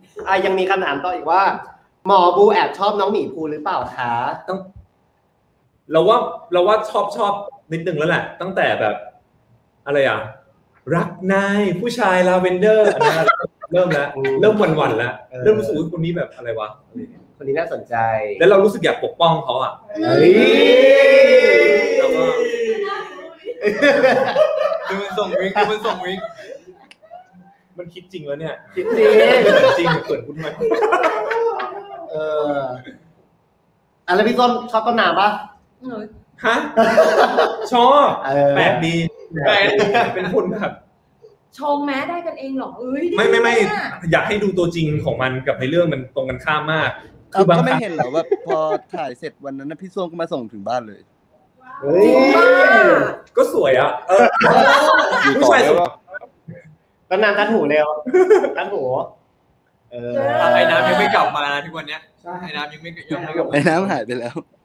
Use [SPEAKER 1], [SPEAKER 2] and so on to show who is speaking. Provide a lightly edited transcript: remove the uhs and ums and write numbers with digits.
[SPEAKER 1] ยังมีคำถามต่ออีกว่าหมอบูแอบชอบน้องหมีภูหรือเปล่าคะ
[SPEAKER 2] ต้องเราว่าชอบนิดนึงแล้วแหละตั้งแต่แบบอะไรรักนายผู้ชายลาเวนเดอร์อันนั้นเริ่มแล้วเริ่มวันแล้วเริ่มรู้สึกว่าคนนี้แบบอะไรวะ
[SPEAKER 1] คนนี้น่าสนใจ
[SPEAKER 2] แล้วเรารู้สึกอยากปกป้องเขาแล้วก็
[SPEAKER 3] ดูมันส่งวิก
[SPEAKER 2] มันคิดจริงแล้วเนี่ย
[SPEAKER 1] คิดจริง
[SPEAKER 2] เกิดคุณไหม
[SPEAKER 1] แล้วพี่ต้นชอบต้นน้ำปะ
[SPEAKER 2] ฮะชอบแปลกดีเป็นคนแบบ
[SPEAKER 4] ชงแม้ได้กันเองหรอ
[SPEAKER 2] ไม่อยากให้ดูตัวจริงของมันกับในเรื่องมันตรงกันข้ามมาก
[SPEAKER 5] คือบางไม่เห็นเหรอว่าพอถ่ายเสร็จวันนั้นพี่ส้มก็มาส่งถึงบ้านเลย
[SPEAKER 2] ก็สวยผู้ชายสวย
[SPEAKER 1] ต้นน้ำทัดหูเร็วทัดหู
[SPEAKER 3] ไอ้น้ำยังไม่กลับมาทุกวันเนี้ยไอ้น้ำยังไม่กลับ
[SPEAKER 5] ไอ้น้ำหายไปแล้ว